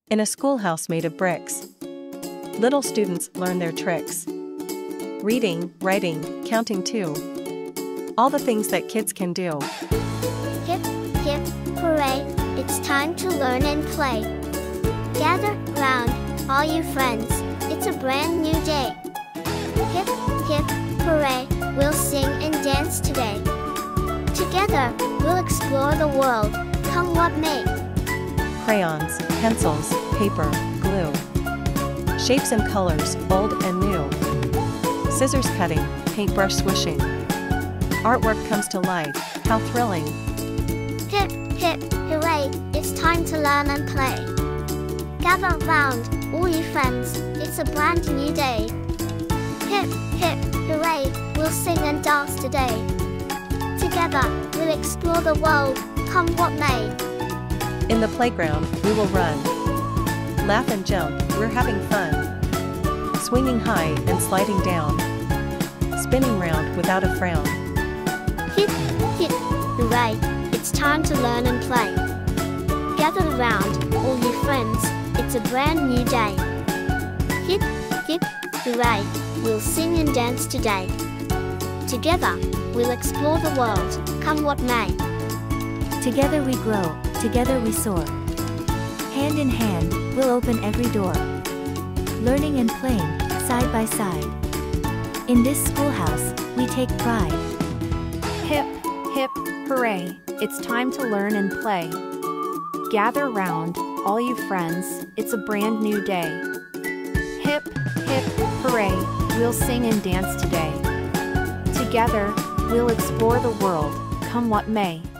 In a schoolhouse made of bricks, little students learn their tricks. Reading, writing, counting too. All the things that kids can do. Hip, hip, hooray, it's time to learn and play. Gather round, all you friends, it's a brand new day. Hip, hip, hooray, we'll sing and dance today. Together, we'll explore the world, come what may. Crayons, pencils, paper, glue. Shapes and colors, old and new. Scissors cutting, paintbrush swishing. Artwork comes to life, how thrilling. Hip, hip, hooray, it's time to learn and play. Gather round, all you friends, it's a brand new day. Hip, hip, hooray, we'll sing and dance today. Together, we'll explore the world, come what may. In the playground, we will run. Laugh and jump, we're having fun. Swinging high and sliding down. Spinning round without a frown. Hip, hip, hooray, it's time to learn and play. Gather around, all you friends, it's a brand new day. Hip, hip, hooray, we'll sing and dance today. Together, we'll explore the world, come what may. Together we grow, together we soar. Hand in hand, we'll open every door. Learning and playing, side by side. In this schoolhouse, we take pride. Hip, hip, hooray, it's time to learn and play. Gather round, all you friends, it's a brand new day. Hip, hip, hooray, we'll sing and dance today. Together, we'll explore the world, come what may.